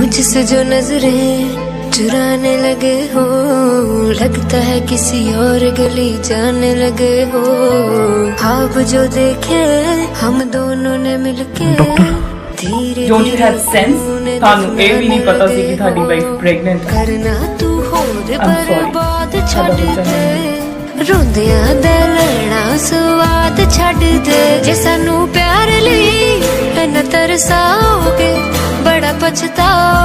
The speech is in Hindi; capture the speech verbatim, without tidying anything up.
मुझसे जो नजरें चुराने लगे हो, लगता है किसी और गली जाने लगे हो। ख्वाब जो देखे हम दोनों ने मिलके धीरे धीरे थानू ए भी नहीं पता सी कि थाडी वाइफ प्रेग्नेंट है। करना तू होर बर्बाद छड़ दे, रोंदियां दा लैना स्वाद छड़ दे। जे सानू प्यार लई इन्ना तरसाओगे बड़ा पछताओ।